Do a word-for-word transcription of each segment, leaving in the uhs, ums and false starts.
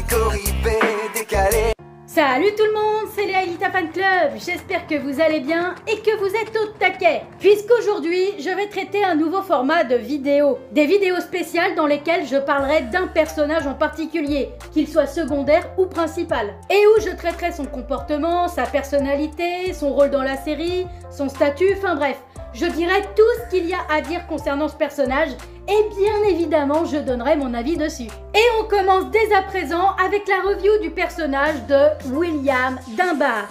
des corrivés décalés. Salut tout le monde, c'est les Aelita Fan Club, j'espère que vous allez bien et que vous êtes au taquet. Puisqu'aujourd'hui, je vais traiter un nouveau format de vidéos. Des vidéos spéciales dans lesquelles je parlerai d'un personnage en particulier, qu'il soit secondaire ou principal. Et où je traiterai son comportement, sa personnalité, son rôle dans la série, son statut, enfin bref. Je dirai tout ce qu'il y a à dire concernant ce personnage et bien évidemment je donnerai mon avis dessus. Et on commence dès à présent avec la review du personnage de William Dunbar.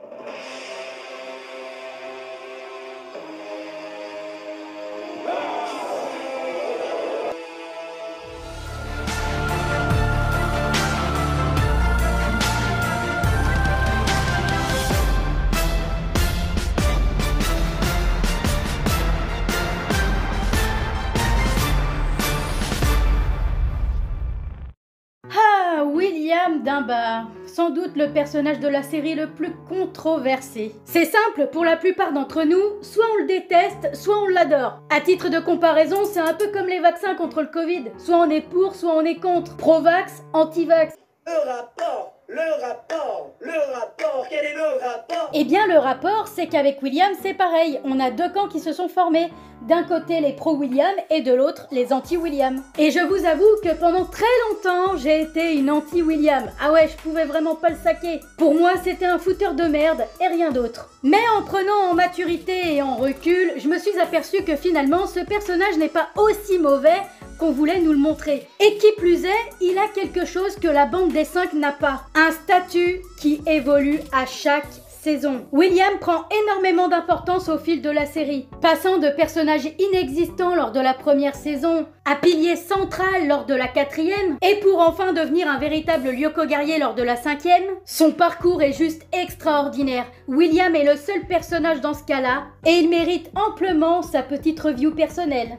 William Dunbar, sans doute le personnage de la série le plus controversé. C'est simple, pour la plupart d'entre nous, soit on le déteste, soit on l'adore. À titre de comparaison, c'est un peu comme les vaccins contre le Covid. Soit on est pour, soit on est contre. Pro-vax, anti-vax. Le rapport, le rapport, le rapport, quel est le rapport? Eh bien le rapport, c'est qu'avec William c'est pareil, on a deux camps qui se sont formés. D'un côté les pro-William et de l'autre les anti-William. Et je vous avoue que pendant très longtemps j'ai été une anti-William. Ah ouais, je pouvais vraiment pas le saquer. Pour moi c'était un fouteur de merde et rien d'autre. Mais en prenant en maturité et en recul, je me suis aperçue que finalement ce personnage n'est pas aussi mauvais qu'on voulait nous le montrer. Et qui plus est, il a quelque chose que la bande des cinq n'a pas. Un statut qui évolue à chaque saison. William prend énormément d'importance au fil de la série, passant de personnage inexistant lors de la première saison à pilier central lors de la quatrième, et pour enfin devenir un véritable Lyoko guerrier lors de la cinquième. Son parcours est juste extraordinaire. William est le seul personnage dans ce cas-là, et il mérite amplement sa petite review personnelle.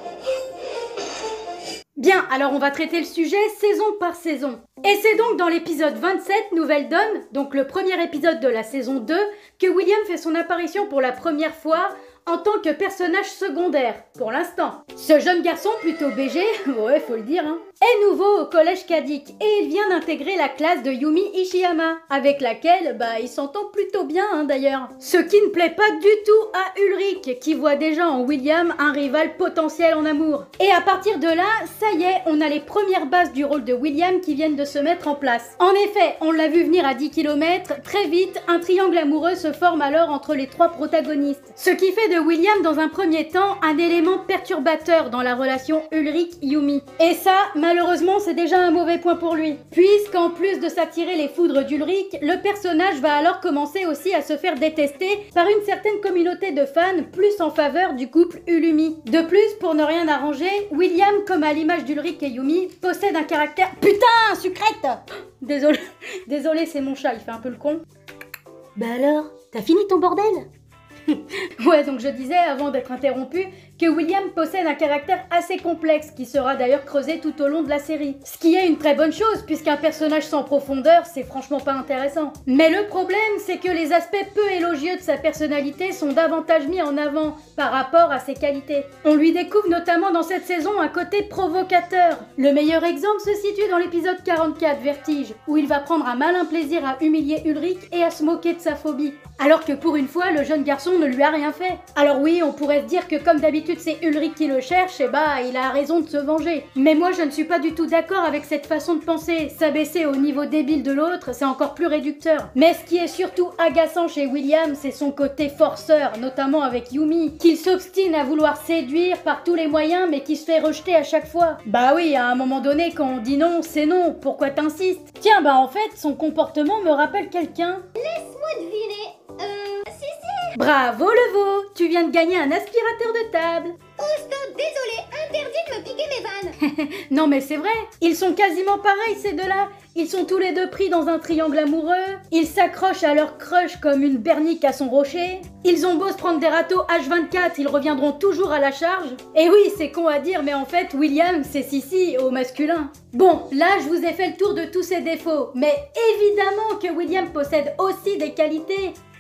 Bien, alors on va traiter le sujet saison par saison. Et c'est donc dans l'épisode vingt-sept, Nouvelle Donne, donc le premier épisode de la saison deux, que William fait son apparition pour la première fois en tant que personnage secondaire, pour l'instant. Ce jeune garçon, plutôt B G, ouais faut le dire, hein, est nouveau au collège Kadik et il vient d'intégrer la classe de Yumi Ishiyama, avec laquelle, bah, il s'entend plutôt bien hein, d'ailleurs. Ce qui ne plaît pas du tout à Ulrich, qui voit déjà en William un rival potentiel en amour. Et à partir de là, ça y est, on a les premières bases du rôle de William qui viennent de se mettre en place. En effet, on l'a vu venir à dix kilomètres, très vite, un triangle amoureux se forme alors entre les trois protagonistes. Ce qui fait de William dans un premier temps un élément perturbateur dans la relation Ulrich-Yumi. Et ça, malheureusement, c'est déjà un mauvais point pour lui. Puisqu'en plus de s'attirer les foudres d'Ulrich, le personnage va alors commencer aussi à se faire détester par une certaine communauté de fans plus en faveur du couple Ulumi. De plus, pour ne rien arranger, William, comme à l'image d'Ulrich et Yumi, possède un caractère... Putain, sucrète! Désolé, désolé, c'est mon chat, il fait un peu le con. Bah alors, t'as fini ton bordel? Ouais, donc je disais, avant d'être interrompu, que William possède un caractère assez complexe, qui sera d'ailleurs creusé tout au long de la série. Ce qui est une très bonne chose, puisqu'un personnage sans profondeur, c'est franchement pas intéressant. Mais le problème, c'est que les aspects peu élogieux de sa personnalité sont davantage mis en avant par rapport à ses qualités. On lui découvre notamment dans cette saison un côté provocateur. Le meilleur exemple se situe dans l'épisode quarante-quatre, Vertige, où il va prendre un malin plaisir à humilier Ulrich et à se moquer de sa phobie. Alors que pour une fois, le jeune garçon ne lui a rien fait. Alors oui, on pourrait se dire que comme d'habitude c'est Ulrich qui le cherche, et bah il a raison de se venger. Mais moi je ne suis pas du tout d'accord avec cette façon de penser. S'abaisser au niveau débile de l'autre, c'est encore plus réducteur. Mais ce qui est surtout agaçant chez William, c'est son côté forceur, notamment avec Yumi, qu'il s'obstine à vouloir séduire par tous les moyens mais qui se fait rejeter à chaque fois. Bah oui, à un moment donné quand on dit non, c'est non, pourquoi t'insistes? Tiens bah en fait, son comportement me rappelle quelqu'un. Laisse-moi deviner. Euh... Si, si. Bravo le veau, tu viens de gagner un aspirateur de table. Oh stop, désolé, interdit de me piquer mes vannes. Non mais c'est vrai, ils sont quasiment pareils ces deux-là. Ils sont tous les deux pris dans un triangle amoureux, ils s'accrochent à leur crush comme une bernique à son rocher, ils ont beau se prendre des râteaux H vingt-quatre, ils reviendront toujours à la charge. Et oui, c'est con à dire, mais en fait, William, c'est Sissi au masculin. Bon, là, je vous ai fait le tour de tous ses défauts, mais évidemment que William possède aussi des qualités.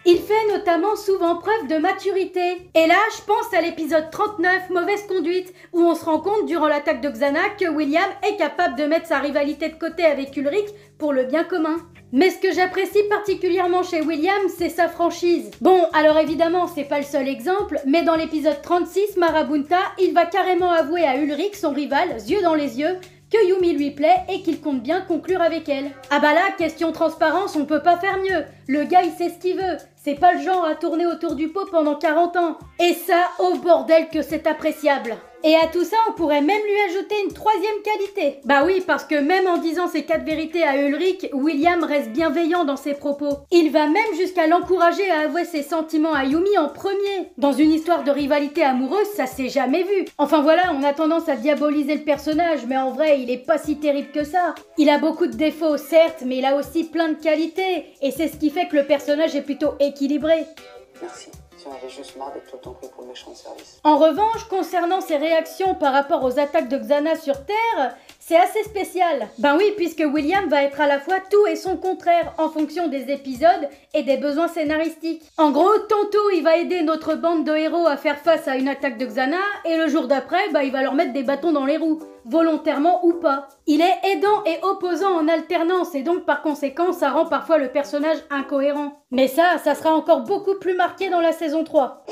Il fait notamment souvent preuve de maturité. Et là, je pense à l'épisode trente-neuf, Mauvaise conduite, où on se rend compte durant l'attaque de Xana que William est capable de mettre sa rivalité de côté avec Ulrich pour le bien commun. Mais ce que j'apprécie particulièrement chez William, c'est sa franchise. Bon, alors évidemment, c'est pas le seul exemple, mais dans l'épisode trente-six, Marabunta, il va carrément avouer à Ulrich, son rival, yeux dans les yeux, que Yumi lui plaît et qu'il compte bien conclure avec elle. Ah bah là, question transparence, on peut pas faire mieux. Le gars, il sait ce qu'il veut. C'est pas le genre à tourner autour du pot pendant quarante ans. Et ça, oh bordel que c'est appréciable. Et à tout ça, on pourrait même lui ajouter une troisième qualité. Bah oui, parce que même en disant ces quatre vérités à Ulrich, William reste bienveillant dans ses propos. Il va même jusqu'à l'encourager à avouer ses sentiments à Yumi en premier. Dans une histoire de rivalité amoureuse, ça s'est jamais vu. Enfin voilà, on a tendance à diaboliser le personnage, mais en vrai, il est pas si terrible que ça. Il a beaucoup de défauts, certes, mais il a aussi plein de qualités. Et c'est ce qui fait que le personnage est plutôt équilibré. Merci. J'en avais juste marre d'être tout le temps pris pour le méchant de service. En revanche, concernant ses réactions par rapport aux attaques de Xana sur Terre, c'est assez spécial. Ben oui, puisque William va être à la fois tout et son contraire en fonction des épisodes et des besoins scénaristiques. En gros, tantôt il va aider notre bande de héros à faire face à une attaque de Xana et le jour d'après, bah, il va leur mettre des bâtons dans les roues, volontairement ou pas. Il est aidant et opposant en alternance et donc par conséquent, ça rend parfois le personnage incohérent. Mais ça, ça sera encore beaucoup plus marqué dans la saison trois.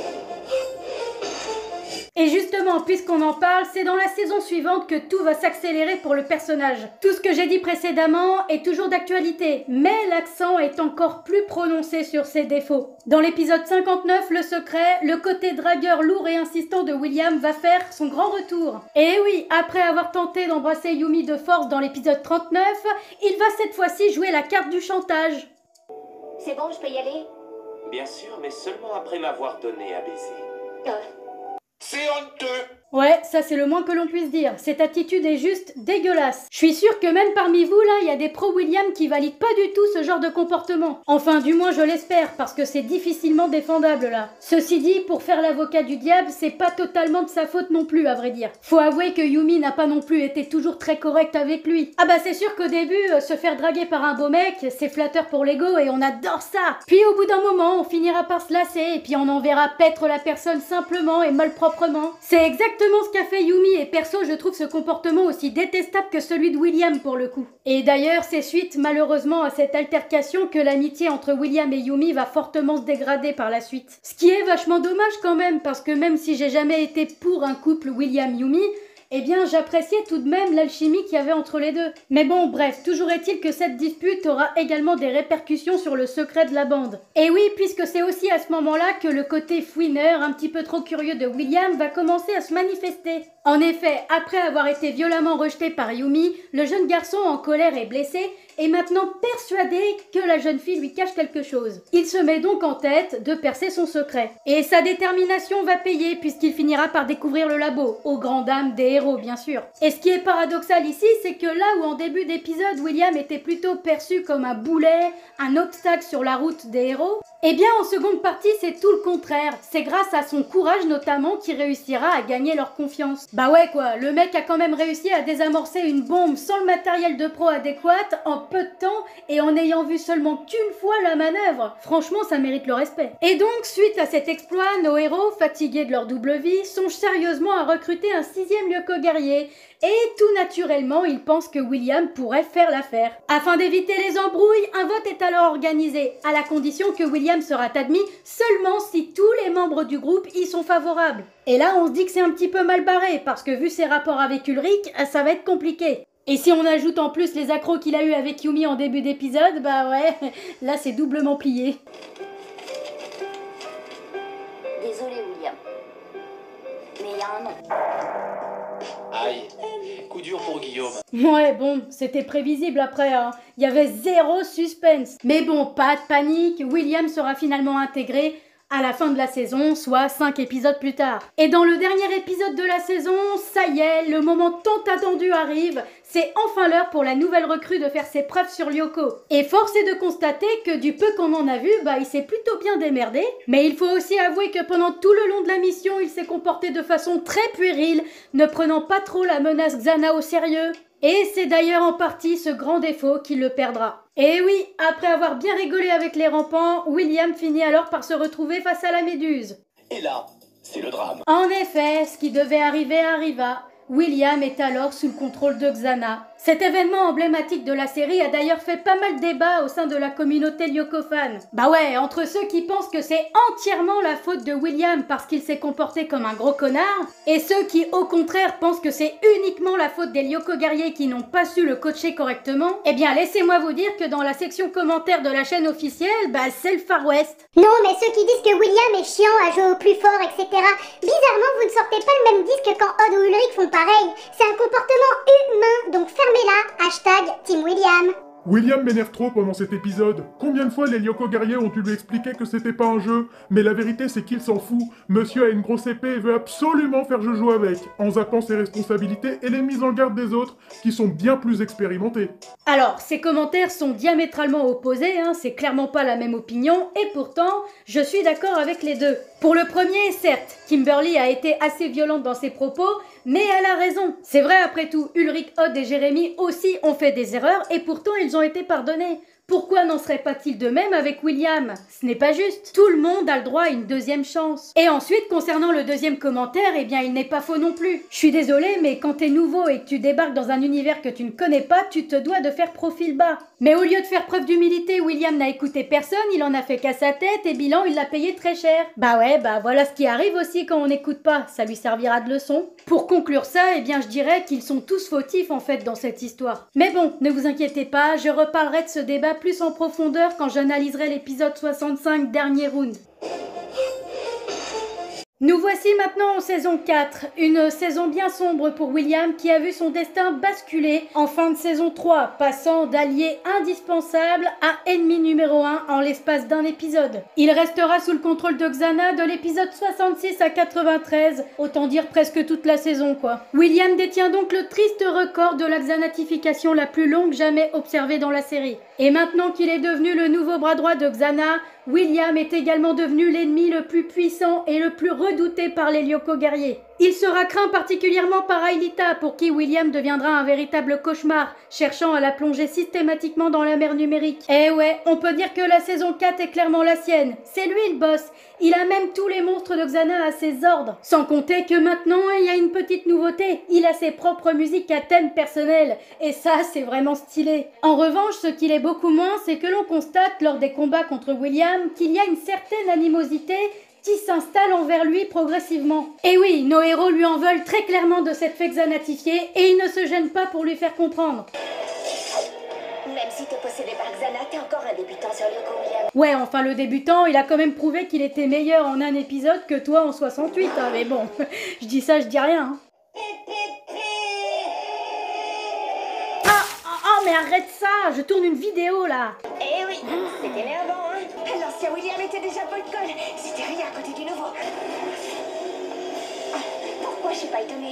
Et justement, puisqu'on en parle, c'est dans la saison suivante que tout va s'accélérer pour le personnage. Tout ce que j'ai dit précédemment est toujours d'actualité, mais l'accent est encore plus prononcé sur ses défauts. Dans l'épisode cinquante-neuf, Le Secret, le côté dragueur lourd et insistant de William va faire son grand retour. Et oui, après avoir tenté d'embrasser Yumi de force dans l'épisode trente-neuf, il va cette fois-ci jouer la carte du chantage. C'est bon, je peux y aller? Bien sûr, mais seulement après m'avoir donné à baiser. Euh, C'est honteux! Ouais, ça c'est le moins que l'on puisse dire. Cette attitude est juste dégueulasse. Je suis sûre que même parmi vous là, il y a des pro-William qui valident pas du tout ce genre de comportement. Enfin, du moins je l'espère, parce que c'est difficilement défendable là. Ceci dit, pour faire l'avocat du diable, c'est pas totalement de sa faute non plus, à vrai dire. Faut avouer que Yumi n'a pas non plus été toujours très correcte avec lui. Ah bah c'est sûr qu'au début, euh, se faire draguer par un beau mec, c'est flatteur pour l'ego et on adore ça. Puis au bout d'un moment, on finira par se lasser et puis on en verra paître la personne simplement et malproprement. C'est exactement exactement ce qu'a fait Yumi et perso je trouve ce comportement aussi détestable que celui de William pour le coup. Et d'ailleurs c'est suite malheureusement à cette altercation que l'amitié entre William et Yumi va fortement se dégrader par la suite. Ce qui est vachement dommage quand même parce que même si j'ai jamais été pour un couple William-Yumi, eh bien j'appréciais tout de même l'alchimie qu'il y avait entre les deux. Mais bon, bref, toujours est-il que cette dispute aura également des répercussions sur le secret de la bande. Et oui, puisque c'est aussi à ce moment-là que le côté fouineur, un petit peu trop curieux de William va commencer à se manifester. En effet, après avoir été violemment rejeté par Yumi, le jeune garçon en colère et blessé est maintenant persuadé que la jeune fille lui cache quelque chose. Il se met donc en tête de percer son secret. Et sa détermination va payer puisqu'il finira par découvrir le labo, aux grandes dames des héros bien sûr. Et ce qui est paradoxal ici, c'est que là où en début d'épisode William était plutôt perçu comme un boulet, un obstacle sur la route des héros, eh bien en seconde partie c'est tout le contraire. C'est grâce à son courage notamment qu'il réussira à gagner leur confiance. Bah ouais quoi, le mec a quand même réussi à désamorcer une bombe sans le matériel de pro adéquat en peu de temps et en ayant vu seulement qu'une fois la manœuvre. Franchement, ça mérite le respect. Et donc, suite à cet exploit, nos héros, fatigués de leur double vie, songent sérieusement à recruter un sixième Lyoko guerrier. Et tout naturellement, ils pensent que William pourrait faire l'affaire. Afin d'éviter les embrouilles, un vote est alors organisé, à la condition que William sera admis seulement si tous les membres du groupe y sont favorables. Et là, on se dit que c'est un petit peu mal barré, parce que vu ses rapports avec Ulrich, ça va être compliqué. Et si on ajoute en plus les accros qu'il a eu avec Yumi en début d'épisode, bah ouais, là c'est doublement plié. Désolé, William. Mais il y a un nom. Aïe, coup dur pour Guillaume. Ouais, bon, c'était prévisible après, hein. Il y avait zéro suspense. Mais bon, pas de panique, William sera finalement intégré à la fin de la saison, soit cinq épisodes plus tard. Et dans le dernier épisode de la saison, ça y est, le moment tant attendu arrive. C'est enfin l'heure pour la nouvelle recrue de faire ses preuves sur Lyoko. Et force est de constater que du peu qu'on en a vu, bah il s'est plutôt bien démerdé. Mais il faut aussi avouer que pendant tout le long de la mission, il s'est comporté de façon très puérile, ne prenant pas trop la menace Xana au sérieux. Et c'est d'ailleurs en partie ce grand défaut qui le perdra. Et oui, après avoir bien rigolé avec les rampants, William finit alors par se retrouver face à la méduse. Et là, c'est le drame. En effet, ce qui devait arriver arriva. William est alors sous le contrôle de Xana. Cet événement emblématique de la série a d'ailleurs fait pas mal de débats au sein de la communauté Lyoko-fan. Bah ouais, entre ceux qui pensent que c'est entièrement la faute de William parce qu'il s'est comporté comme un gros connard, et ceux qui au contraire pensent que c'est uniquement la faute des Lyoko-guerriers qui n'ont pas su le coacher correctement, eh bien laissez-moi vous dire que dans la section commentaires de la chaîne officielle, bah c'est le Far West. Non, mais ceux qui disent que William est chiant à jouer au plus fort, et cetera. Bizarrement, vous ne sortez pas le même disque quand Odd ou Ulrich font pareil. C'est un comportement humain, donc fermez-la. Hashtag Team William. William m'énerve trop pendant cet épisode. Combien de fois les Lyoko-guerriers ont dû lui expliquer que c'était pas un jeu? Mais la vérité c'est qu'il s'en fout. Monsieur a une grosse épée et veut absolument faire joujou avec, en zappant ses responsabilités et les mises en garde des autres, qui sont bien plus expérimentés. Alors, ces commentaires sont diamétralement opposés, hein, c'est clairement pas la même opinion, et pourtant, je suis d'accord avec les deux. Pour le premier, certes, Kimberly a été assez violente dans ses propos, mais elle a raison. C'est vrai après tout, Ulrich, Odd et Jérémy aussi ont fait des erreurs, et pourtant ils ont été pardonnés. Pourquoi n'en serait-il pas de même avec William? Ce n'est pas juste. Tout le monde a le droit à une deuxième chance. Et ensuite, concernant le deuxième commentaire, eh bien, il n'est pas faux non plus. Je suis désolée, mais quand t'es nouveau et que tu débarques dans un univers que tu ne connais pas, tu te dois de faire profil bas. Mais au lieu de faire preuve d'humilité, William n'a écouté personne, il en a fait qu'à sa tête et bilan, il l'a payé très cher. Bah ouais, bah voilà ce qui arrive aussi quand on n'écoute pas, ça lui servira de leçon. Pour conclure ça, eh bien, je dirais qu'ils sont tous fautifs en fait dans cette histoire. Mais bon, ne vous inquiétez pas, je reparlerai de ce débat plus en profondeur quand j'analyserai l'épisode soixante-cinq, dernier round. Nous voici maintenant en saison quatre, une saison bien sombre pour William qui a vu son destin basculer en fin de saison trois, passant d'allié indispensable à ennemi numéro un en l'espace d'un épisode. Il restera sous le contrôle de Xana de l'épisode soixante-six à quatre-vingt-treize, autant dire presque toute la saison quoi. William détient donc le triste record de la xanatification la plus longue jamais observée dans la série. Et maintenant qu'il est devenu le nouveau bras droit de Xana, William est également devenu l'ennemi le plus puissant et le plus redouté par les Lyoko-guerriers. Il sera craint particulièrement par Aelita, pour qui William deviendra un véritable cauchemar, cherchant à la plonger systématiquement dans la mer numérique. Eh ouais, on peut dire que la saison quatre est clairement la sienne. C'est lui le boss. Il a même tous les monstres de Xana à ses ordres. Sans compter que maintenant, il y a une petite nouveauté. Il a ses propres musiques à thème personnel. Et ça, c'est vraiment stylé. En revanche, ce qu'il est beaucoup moins, c'est que l'on constate lors des combats contre William qu'il y a une certaine animosité qui s'installe envers lui progressivement. Et oui, nos héros lui en veulent très clairement de cette fée xanatifiée et ils ne se gênent pas pour lui faire comprendre. Même si t'es possédé par Xana, t'es encore un débutant sur Lyoko, William. Ouais, enfin le débutant, il a quand même prouvé qu'il était meilleur en un épisode que toi en soixante-huit, hein, mais bon, je dis ça, je dis rien. Hein. Ah, ah, ah, mais arrête ça, je tourne une vidéo là. Eh oui, c'était énervant, hein. L'ancien William était déjà boycott, c'était rien à côté du nouveau. Ah, pourquoi je suis pas étonnée?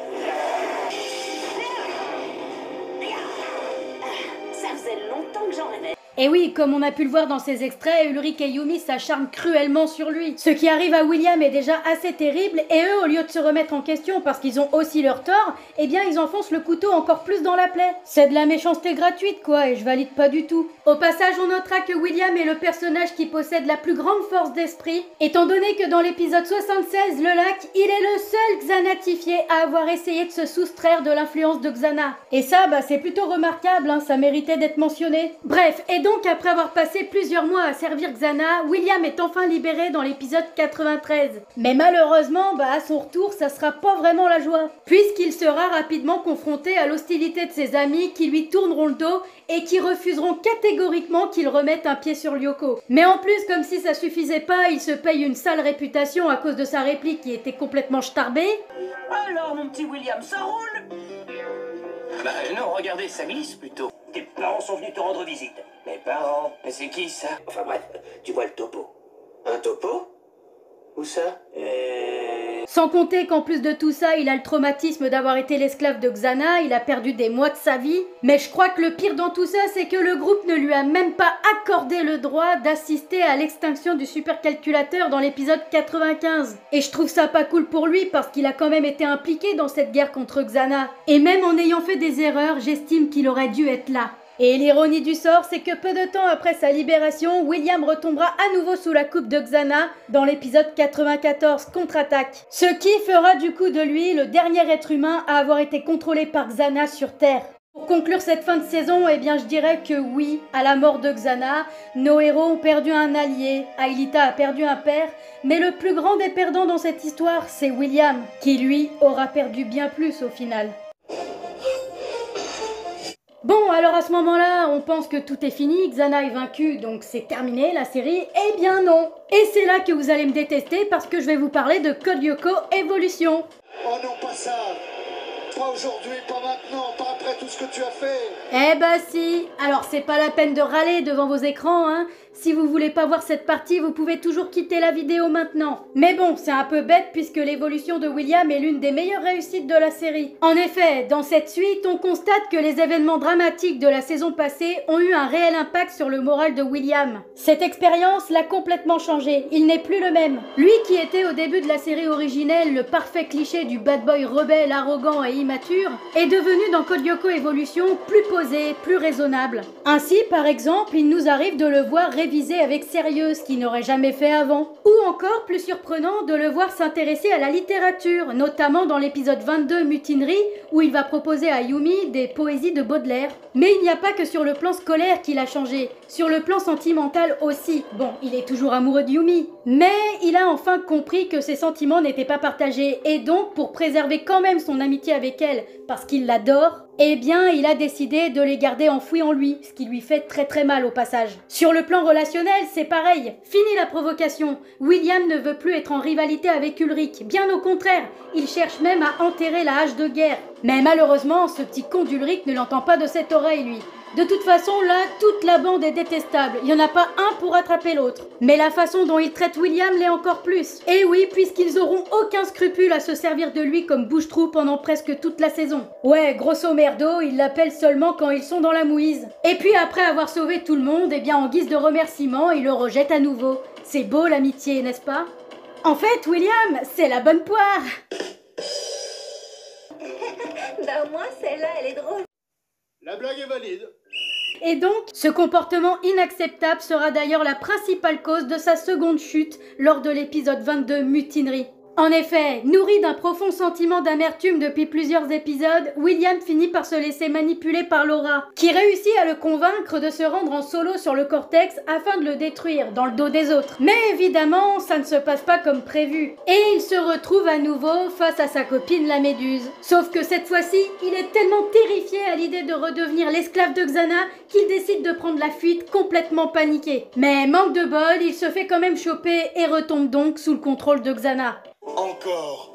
Ça faisait longtemps que j'en rêvais. Et oui, comme on a pu le voir dans ces extraits, Ulrich et Yumi s'acharnent cruellement sur lui. Ce qui arrive à William est déjà assez terrible, et eux, au lieu de se remettre en question parce qu'ils ont aussi leur tort, eh bien ils enfoncent le couteau encore plus dans la plaie. C'est de la méchanceté gratuite quoi, et je valide pas du tout. Au passage, on notera que William est le personnage qui possède la plus grande force d'esprit, étant donné que dans l'épisode soixante-seize, le lac, il est le seul xanatifié à avoir essayé de se soustraire de l'influence de Xana. Et ça, bah c'est plutôt remarquable, hein, ça méritait d'être mentionné. Bref, et donc après avoir passé plusieurs mois à servir Xana, William est enfin libéré dans l'épisode quatre-vingt-treize. Mais malheureusement, bah à son retour, ça sera pas vraiment la joie, puisqu'il sera rapidement confronté à l'hostilité de ses amis qui lui tourneront le dos et qui refuseront catégoriquement qu'il remette un pied sur Lyoko. Mais en plus, comme si ça suffisait pas, il se paye une sale réputation à cause de sa réplique qui était complètement starbée. Alors, mon petit William, ça roule? Bah non, regardez, ça glisse plutôt. Tes parents sont venus te rendre visite. Mes parents? Mais c'est qui ça? Enfin bref, tu vois le topo. Un topo? Où ça? Euh... Sans compter qu'en plus de tout ça, il a le traumatisme d'avoir été l'esclave de Xana, il a perdu des mois de sa vie. Mais je crois que le pire dans tout ça, c'est que le groupe ne lui a même pas accordé le droit d'assister à l'extinction du supercalculateur dans l'épisode quatre-vingt-quinze. Et je trouve ça pas cool pour lui parce qu'il a quand même été impliqué dans cette guerre contre Xana. Et même en ayant fait des erreurs, j'estime qu'il aurait dû être là. Et l'ironie du sort, c'est que peu de temps après sa libération, William retombera à nouveau sous la coupe de Xana dans l'épisode quatre-vingt-quatorze, Contre-attaque. Ce qui fera du coup de lui le dernier être humain à avoir été contrôlé par Xana sur Terre. Pour conclure cette fin de saison, eh bien je dirais que oui, à la mort de Xana, nos héros ont perdu un allié, Aelita a perdu un père, mais le plus grand des perdants dans cette histoire, c'est William, qui lui aura perdu bien plus au final. Bon, alors à ce moment-là, on pense que tout est fini, Xana est vaincue, donc c'est terminé la série. Eh bien non. Et c'est là que vous allez me détester parce que je vais vous parler de Code Lyoko Evolution. Oh non, pas ça. Pas aujourd'hui, pas maintenant, pas après tout ce que tu as fait. Eh bah si. Alors c'est pas la peine de râler devant vos écrans, hein. Si vous voulez pas voir cette partie, vous pouvez toujours quitter la vidéo maintenant. Mais bon, c'est un peu bête puisque l'évolution de William est l'une des meilleures réussites de la série. En effet, dans cette suite, on constate que les événements dramatiques de la saison passée ont eu un réel impact sur le moral de William. Cette expérience l'a complètement changé, il n'est plus le même. Lui qui était au début de la série originelle le parfait cliché du bad boy rebelle, arrogant et immature, est devenu dans Code Lyoko Evolution plus posé, plus raisonnable. Ainsi, par exemple, il nous arrive de le voir réviser avec sérieux, ce qu'il n'aurait jamais fait avant. Ou encore, plus surprenant, de le voir s'intéresser à la littérature, notamment dans l'épisode vingt-deux Mutinerie, où il va proposer à Yumi des poésies de Baudelaire. Mais il n'y a pas que sur le plan scolaire qu'il a changé, sur le plan sentimental aussi. Bon, il est toujours amoureux de Yumi, mais il a enfin compris que ses sentiments n'étaient pas partagés, et donc, pour préserver quand même son amitié avec elle, parce qu'il l'adore, eh bien, il a décidé de les garder enfouis en lui, ce qui lui fait très très mal au passage. Sur le plan relationnel, c'est pareil. Fini la provocation. William ne veut plus être en rivalité avec Ulrich. Bien au contraire, il cherche même à enterrer la hache de guerre. Mais malheureusement, ce petit con d'Ulrich ne l'entend pas de cette oreille, lui. De toute façon, là, toute la bande est détestable. Il n'y en a pas un pour attraper l'autre. Mais la façon dont ils traitent William l'est encore plus. Et oui, puisqu'ils auront aucun scrupule à se servir de lui comme bouche-trou pendant presque toute la saison. Ouais, grosso merdo, ils l'appellent seulement quand ils sont dans la mouise. Et puis après avoir sauvé tout le monde, eh bien en guise de remerciement, ils le rejettent à nouveau. C'est beau l'amitié, n'est-ce pas? En fait, William, c'est la bonne poire. Bah au moins celle-là, elle est drôle. La blague est valide. Et donc, ce comportement inacceptable sera d'ailleurs la principale cause de sa seconde chute lors de l'épisode vingt-deux Mutinerie. En effet, nourri d'un profond sentiment d'amertume depuis plusieurs épisodes, William finit par se laisser manipuler par Laura, qui réussit à le convaincre de se rendre en solo sur le Cortex afin de le détruire dans le dos des autres. Mais évidemment, ça ne se passe pas comme prévu, et il se retrouve à nouveau face à sa copine la Méduse. Sauf que cette fois-ci, il est tellement terrifié à l'idée de redevenir l'esclave de Xana qu'il décide de prendre la fuite complètement paniqué. Mais manque de bol, il se fait quand même choper et retombe donc sous le contrôle de Xana. Encore.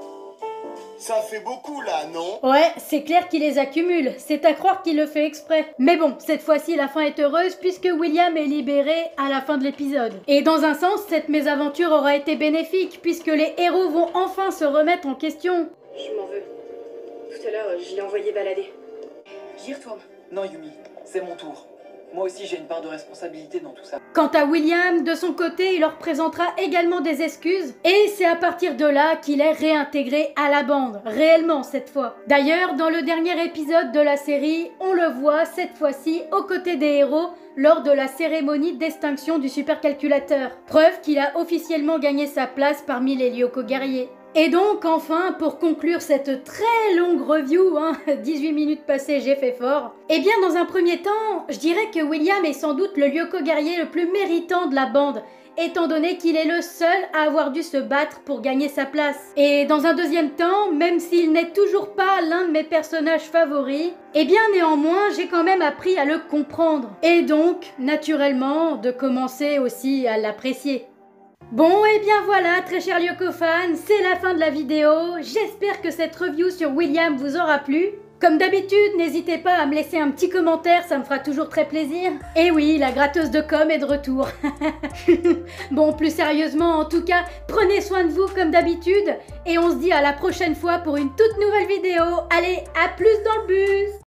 Ça fait beaucoup là, non? Ouais, c'est clair qu'il les accumule, c'est à croire qu'il le fait exprès. Mais bon, cette fois-ci la fin est heureuse puisque William est libéré à la fin de l'épisode. Et dans un sens, cette mésaventure aura été bénéfique puisque les héros vont enfin se remettre en question. Je m'en veux. Tout à l'heure, je l'ai envoyé balader. J'y retourne. Non, Yumi, c'est mon tour. Moi aussi, j'ai une part de responsabilité dans tout ça. Quant à William, de son côté, il leur présentera également des excuses. Et c'est à partir de là qu'il est réintégré à la bande, réellement cette fois. D'ailleurs, dans le dernier épisode de la série, on le voit cette fois-ci aux côtés des héros lors de la cérémonie d'extinction du supercalculateur. Preuve qu'il a officiellement gagné sa place parmi les Lyoko guerriers. Et donc, enfin, pour conclure cette très longue review, hein, dix-huit minutes passées, j'ai fait fort. Eh bien, dans un premier temps, je dirais que William est sans doute le Lyoko guerrier le plus méritant de la bande, étant donné qu'il est le seul à avoir dû se battre pour gagner sa place. Et dans un deuxième temps, même s'il n'est toujours pas l'un de mes personnages favoris, eh bien néanmoins, j'ai quand même appris à le comprendre. Et donc, naturellement, de commencer aussi à l'apprécier. Bon, et bien voilà, très chers Lyoko fans, c'est la fin de la vidéo. J'espère que cette review sur William vous aura plu. Comme d'habitude, n'hésitez pas à me laisser un petit commentaire, ça me fera toujours très plaisir. Et oui, la gratteuse de com est de retour. Bon, plus sérieusement, en tout cas, prenez soin de vous comme d'habitude. Et on se dit à la prochaine fois pour une toute nouvelle vidéo. Allez, à plus dans le bus!